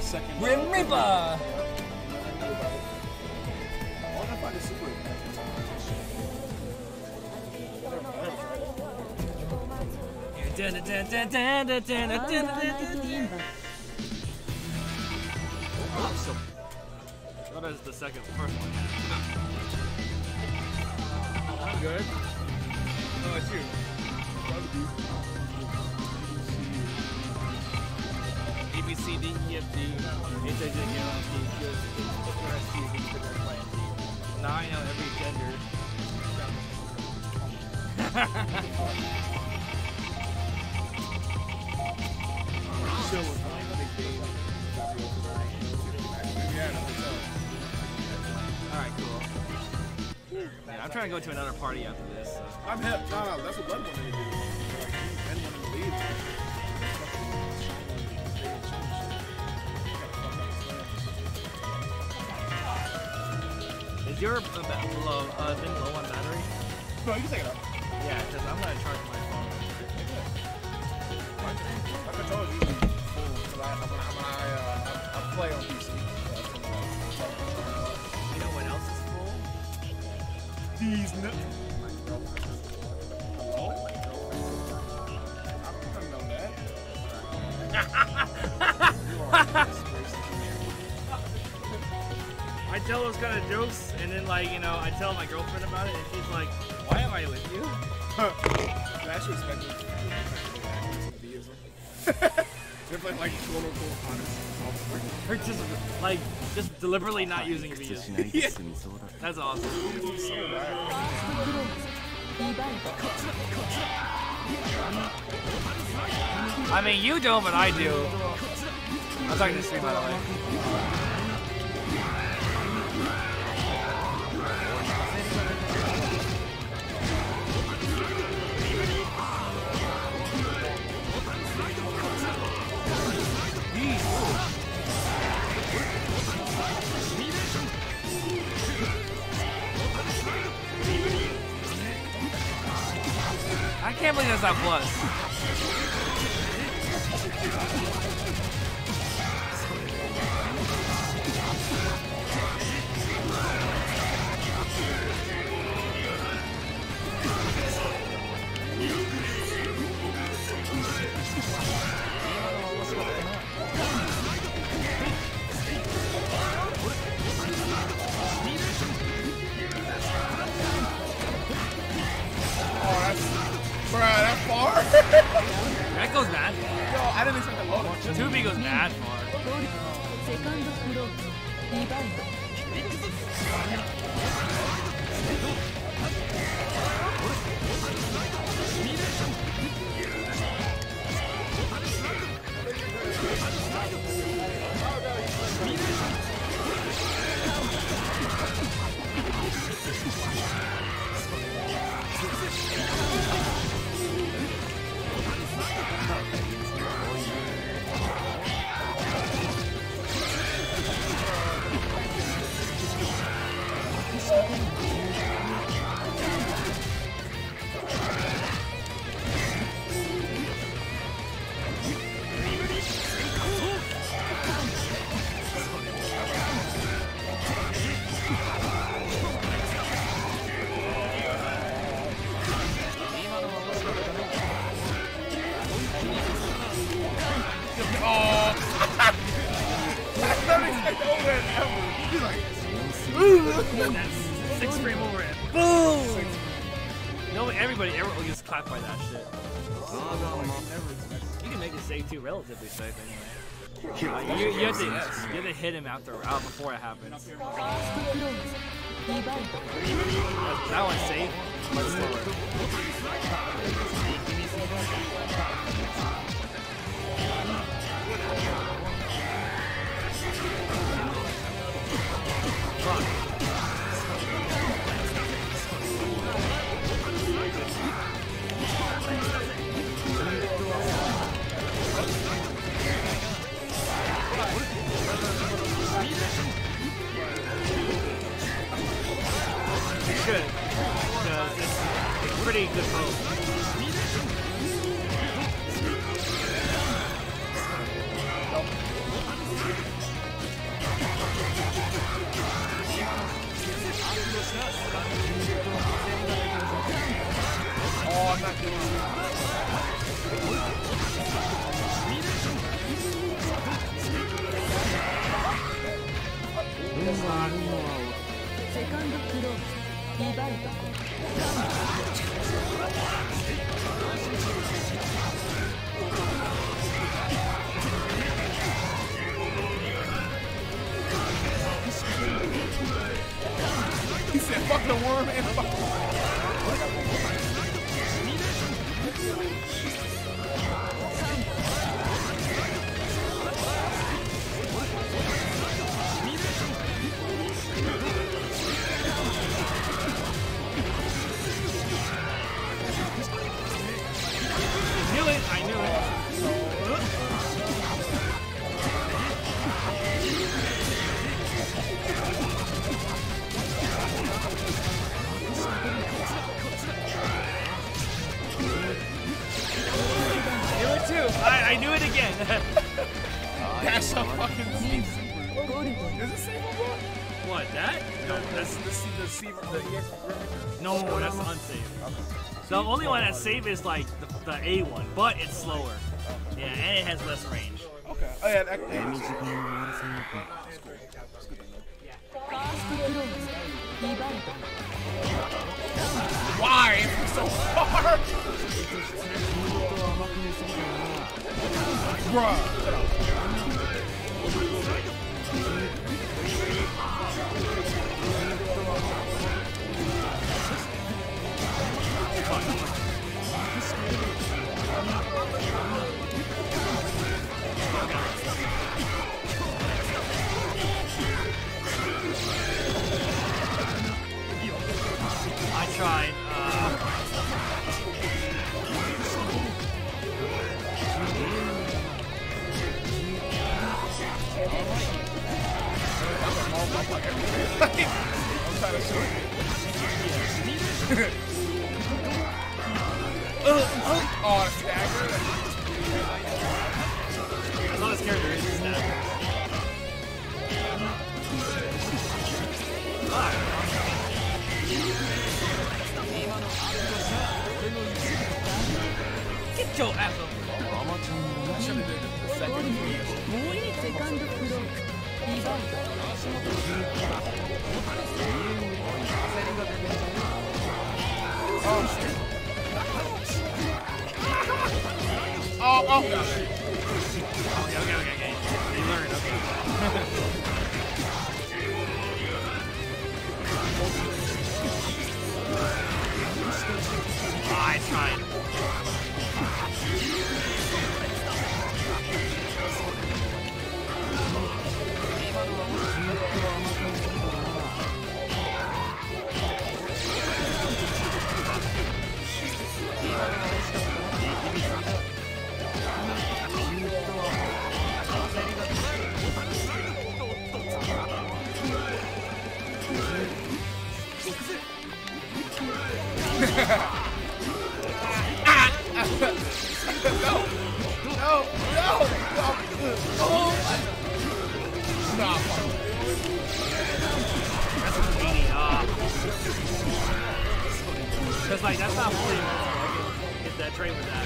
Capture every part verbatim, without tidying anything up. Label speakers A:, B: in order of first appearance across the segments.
A: second.
B: Grim Reaper!
A: I wonder if I just super.
C: What is the second, first one?
D: I'm good. Oh, it's you.
C: A, B, C, D, E, F, G, H, I, J, K, L, M, N, O, P, Q, R, S, T, U, V, W, X, Y, and Z. Nine on every gender. Alright, cool. Man, I'm trying to go to another party after this. So.
A: I'm hip. No, no, that's what Blood wanted to do. Like, Ben wanted to leave.
C: Is your uh, low, uh, thing low on battery?
A: No, you can take it up.
C: Yeah, because I'm going to charge my phone.
A: My controller's usually full because I, when I, when I, uh, I, I play on P C.
C: You know what else is full?
A: These nuts. Hello? I don't know that.
C: I tell those kind of jokes, and then, like, you know, I tell my girlfriend about it, and she's like, why am I with you?
A: I actually expect it to be as they're like, like, quote unquote, honest.
C: Or just, like, just deliberately not using V's.
A: Yeah.
C: That's awesome. I mean, you don't, but I do. I'm talking to stream, by the way. I can't believe that's not plus.
A: Bruh, that far?
C: That goes mad far.
A: Yo, I didn't expect that low.
C: two B goes mad far. That's six frame over it. Boom! No, everybody, everyone gets clapped by that shit. You can make it safe too, relatively safe anyway. Uh, you, you, have to, you have to hit him after, out before it happens. That one's safe, but slower. Good, because it's, it's pretty good both.
A: He said, fuck the worm and fuck the worm.
C: Knew it, I knew it. Too. I, I knew it again.
A: That's a fucking Steve Super. Is it Saber Boy?
C: What, that? No,
A: That's the C the C the E X
C: no, that's unsafe. The only one that's safe is like the, the A one, but it's slower. Yeah, and it has less range.
A: Okay. Oh yeah, that, why? It's so far. Bruh.
C: I tried. Uh...
A: I'm trying to show you. uh, oh, stagger.
C: That's all this character is, is stagger. Get your ass up.
A: I should have did the second piece. Oh shit. Oh, oh gosh.
C: Okay, okay, okay, okay. You learned, okay. Oh, I tried.
A: No! No! No! No! Oh! Stop!
C: That's a meanie. Ah. Cause like that's not fully I get that train with that.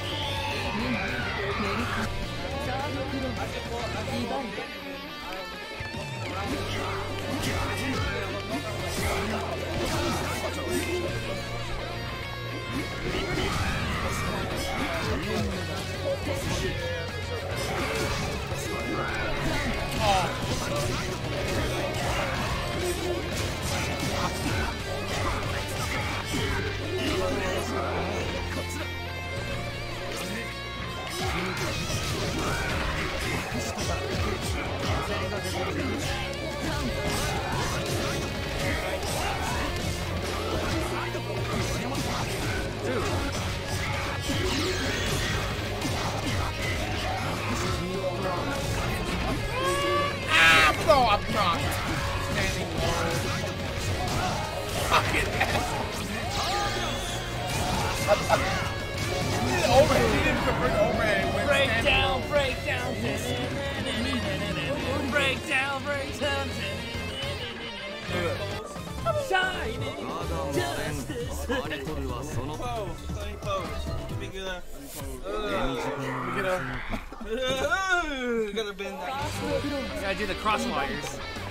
A: Ah, no, I'm not. Standing low. Fucking ass. Overhead, he didn't convert overhead.
C: Break down, break down, break down, break down. Shining justice. Gotta bend that. Gotta do the cross wires.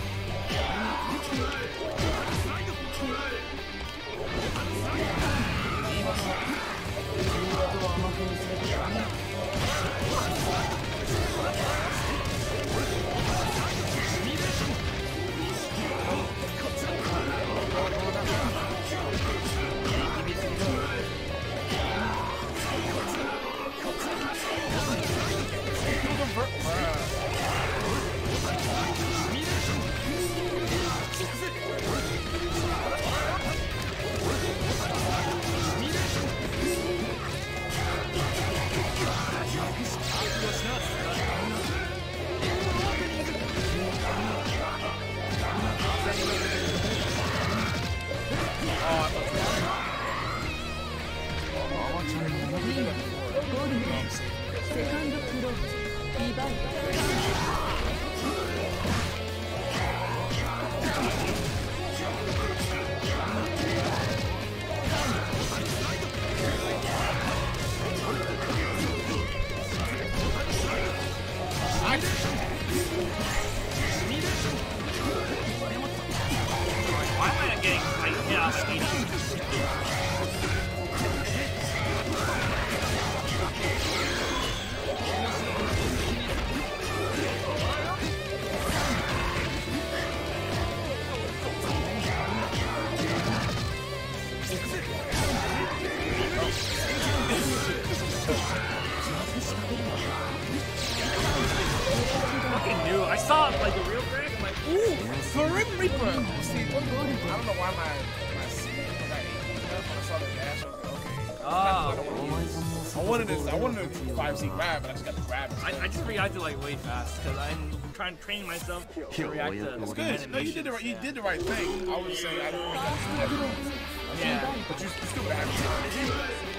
A: Grab, but I just got to grab it.
C: I, I just reacted like way fast because I'm trying to train myself to react to
A: it's good. No, you did the right. You did the right thing. I was saying I don't think I should have.
C: Yeah,
A: but you, you still have to.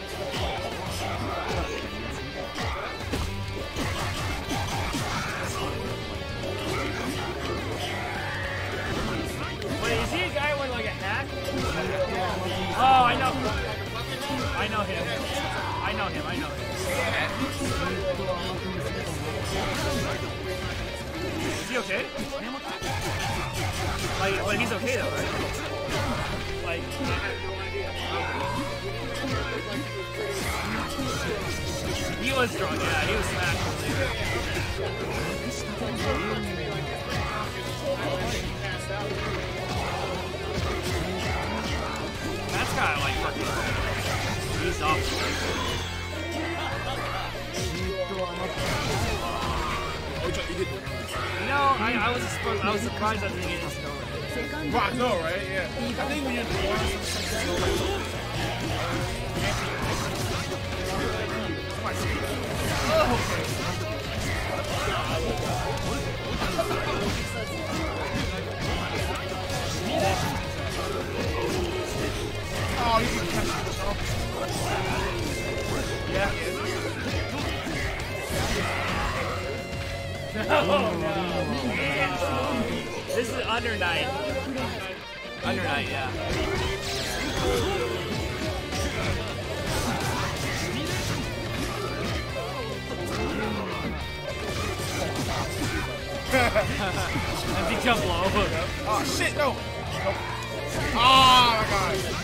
C: Wait, is he a guy with like a hat? Oh, I know. I know him. I know him. I know him. Is he okay? Like, like he's okay though, right? Like, he was drunk. Yeah, he was smashed. That's kind of like fucking. He's off. No, I, I was surprised. I was surprised I didn't get his snow.
A: Well, I know, right? Yeah. I think when you're oh, you can catch it. Yeah.
C: No, no. This is under night. Under night, yeah. And he jumped low.
A: Oh shit, no! Nope. Oh my god.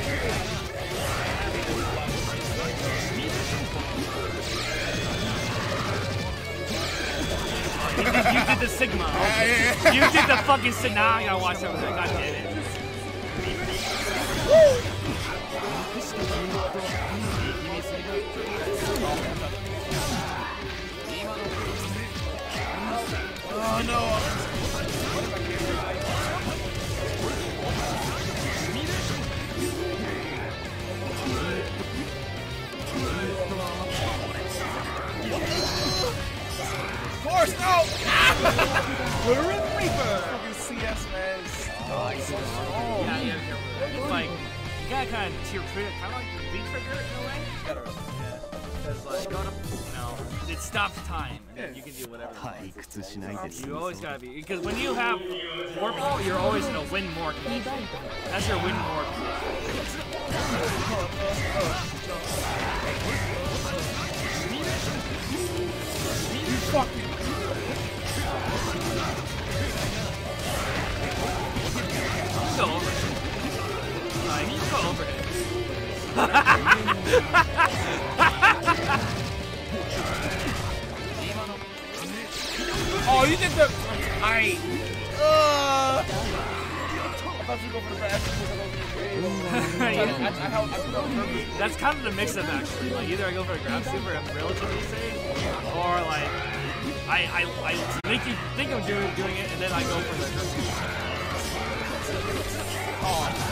C: You did, you did the Sigma.
A: Yeah, yeah, yeah.
C: You did the fucking Sigma. Now I gotta watch over there. God damn it.
A: Oh no. Of course, no! We're in Reaper! Fucking C S, man. Oh, he's so strong.
C: Yeah, yeah, yeah. It's like, you gotta kind of tier trigger, kind of like the V-trigger in a way. Yeah. Because, like, go to, you know, it stops time, and then you can do whatever you, you always gotta be, because when you have more ball, you're always in a win more condition. That's your win more condition.
A: You fucking. Oh, you did the. I. Uh, I thought you go for the fast.
C: That's kind of the mix-up actually. Like either I go for a grab super, I'm relatively safe, or like I I, I make you think I'm doing doing it, and then I go for the grab super.
A: Oh.